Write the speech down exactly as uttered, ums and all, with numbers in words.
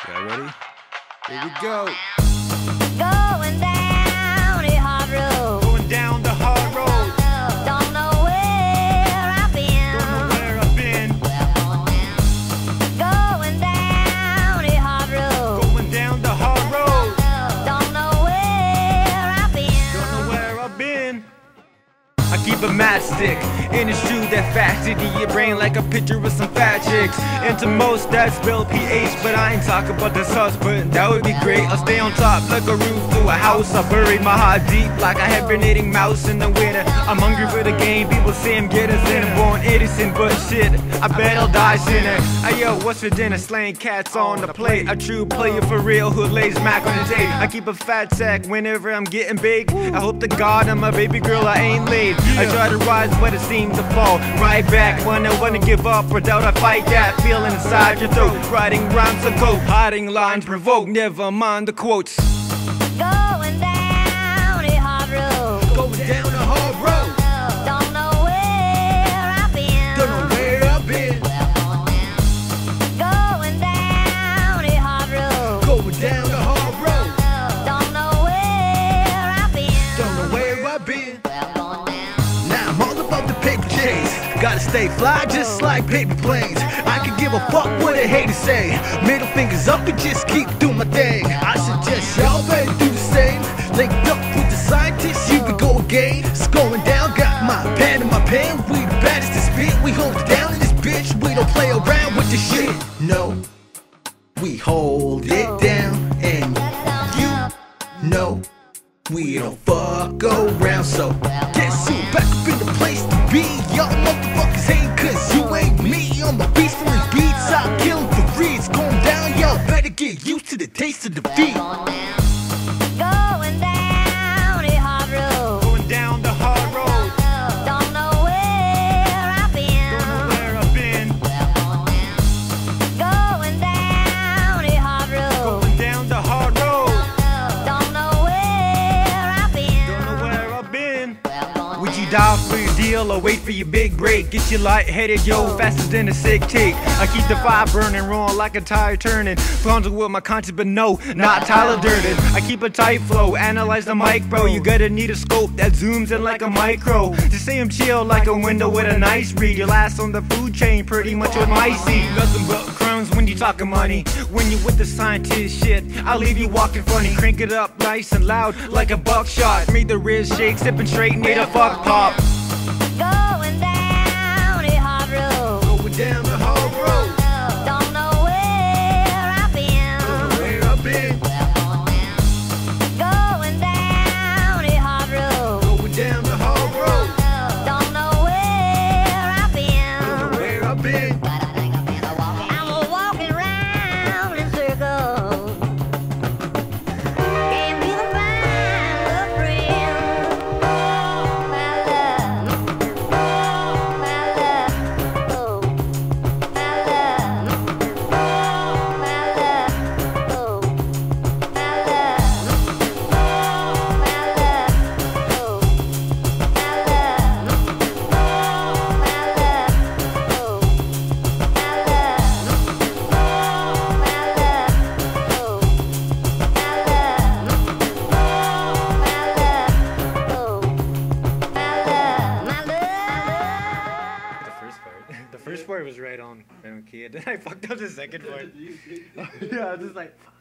Y'all ready? Here we go. Going down the hard road. Going down the hard road. Don't know where I've been. Don't know where I've been. Going down the hard road. Going down the hard road. Don't know where I've been. Don't know where I've been. I keep a matchstick in a shoe that fats into your brain like a picture of some fat chicks. Into most that spell pH, but I ain't talking about the sauce, but that would be great. I'll stay on top like a roof to a house. I bury my heart deep like a hibernating mouse in the winter. I'm hungry for the game, people say I'm getting sinner. Born innocent, but shit, I bet I'll die sinner. Hey yo, what's for dinner? Slaying cats on the plate. A true player for real who lays mac on the tape. I keep a fat sack whenever I'm getting big. I hope to God I'm a baby girl, I ain't late. I try to rise but it seems to fall right back. When I wanna give up or doubt, I fight that feeling inside your throat. Writing rhymes to cope, hiding lines provoke. Never mind the quotes. Going down the hard road. Going down the hard road. Don't know where I've been. Don't know where I've been. Going down the hard road. Going down the hard road. Don't know where I've been. Don't know where I've been. Now I'm all about the paper chase. Gotta stay fly just like paper planes. I can give a fuck what a hater say. Middle fingers up and just keep doing my thing. I suggest y'all better do the same. Linked up with the scientists, here we go again. It's going down, got my pen and my pen. We the baddest to spit, we hold it down in this bitch. We don't play around with this shit. No, we hold it down. And you know we don't fuck around. So guess who back up in the place to be? Y'all motherfuckers ain't, cause you ain't me. I'm a beast from the beats, I kill for reeds. Going down, y'all better get used to the taste of defeat. Going down the hard road. Going down the hard road. Don't know where I've been. Don't know where I've been. Going down the hard road. Going down the hard road. Don't know where I've been. Don't know where I've been. Would you die for your deal or wait for your big break? Get you lightheaded, yo, faster than a sick take. I keep the fire burning, rolling like a tire turning. Flaunting with my conscience, but no, not Tyler Durden. I keep a tight flow, analyze the mic, bro. You gotta need a scope that zooms in like a micro. To say I'm chill like a window with a nice read. Your last on the food chain, pretty much with my seat. Nothing but crumbs when you talking money. When you with the scientist shit, I'll leave you walking funny. Crank it up nice and loud like a buckshot. Make the wrist shake, sipping straight, need a fuck pop. Going down the hard road. Going down the hard road. Don't know where I've been. Don't know where I've been. Going down the hard road. Going down the hard road. Don't know where I've been. Don't know where I've been. I'm walking round in circles. Can't be the find a friend. My love, my love, oh, my love, my love, oh, my love, my love, oh, my love, The first part. The first part was right on, right on key. Then I fucked up the second part. Yeah, I was just like.